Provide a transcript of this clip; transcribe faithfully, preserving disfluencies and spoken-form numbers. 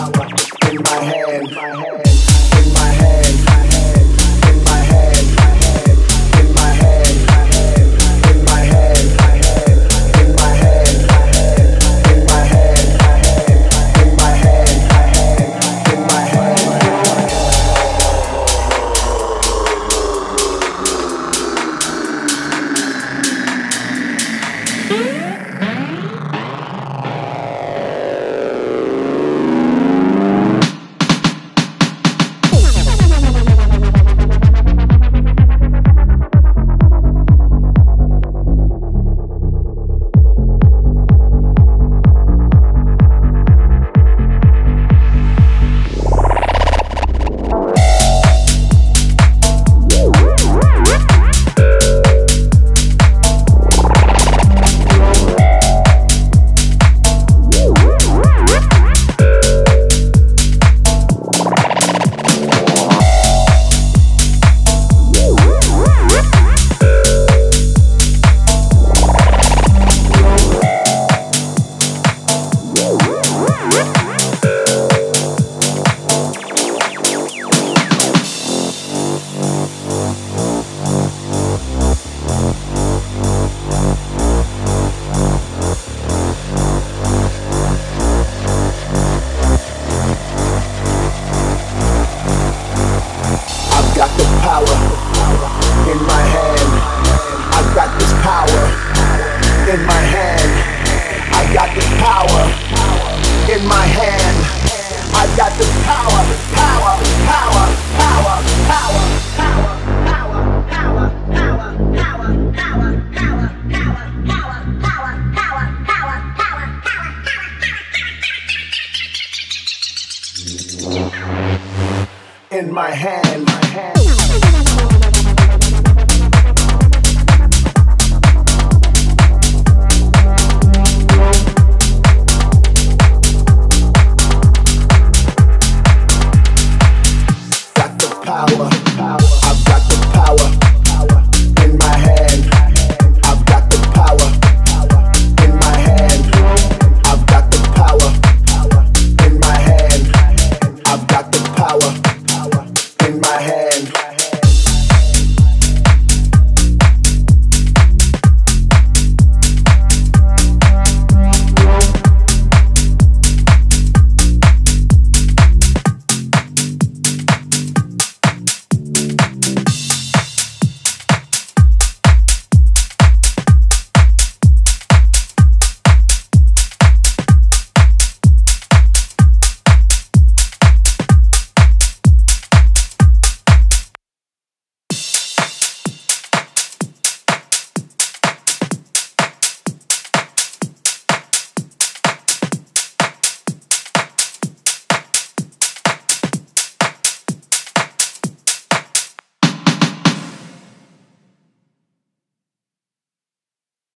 in my hand, in my hand, in my hand, in my hand, in my hand, in my hand, in my hand, in my hand, in my hand. In my hand, I got this power. In my hand, I got this power, power, power, power, power, power, power, power, power, power, power, power, power, power, power, power, power, power. In my hand, my hand.